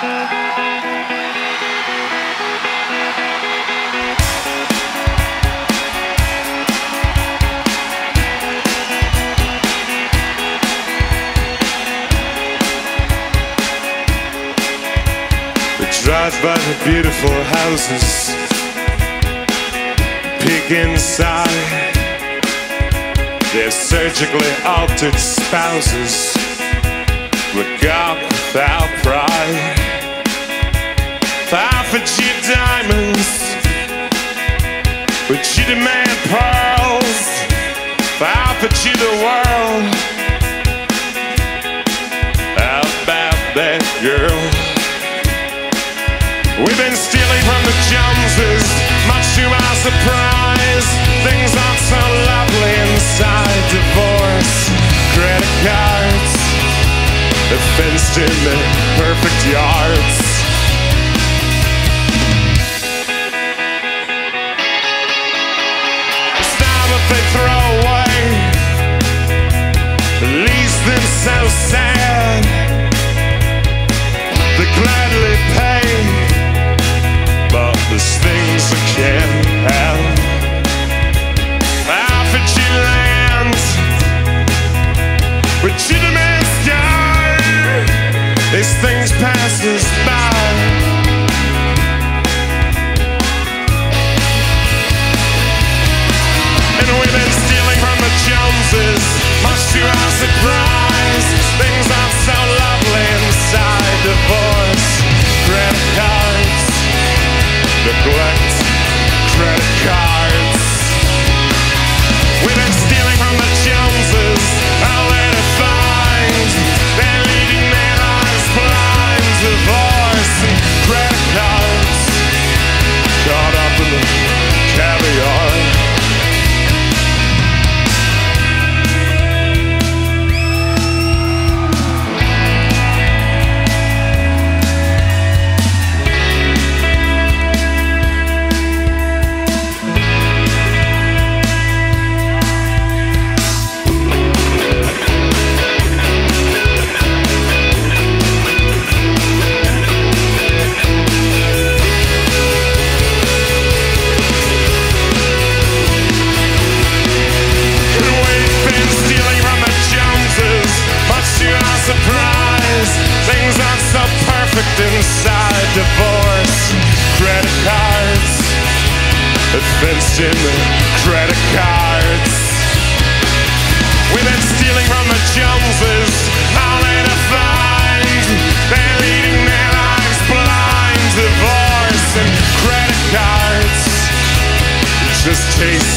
Drive by the beautiful houses, peek inside their surgically altered spouses. Look up without pride. 5 G diamonds, but you demand pearls. 5 G the world. How about that girl? We've been stealing from the Joneses, much to our surprise. Things aren't so lovely inside. Divorce, credit cards, the fenced-in perfect yards. It's not what they throw away, leaves them so sad. They gladly pay, but there's things I can't have. 5 G lands, legitimate sky. These things pass us by. And we've been stealing from the Joneses, much to our surprise. Things aren't so lovely inside. Divorce, credit cards, neglect, credit cards. We've been stealing from the Joneses, all they to find. They're leading their lives blind. Divorce and credit cards, caught up in the caviar. Surprise, things aren't so perfect inside. Divorce, credit cards, fenced-in credit cards. We've been stealing from the Joneses, all they to find. They're leading their lives blind. Divorce and credit cards just taste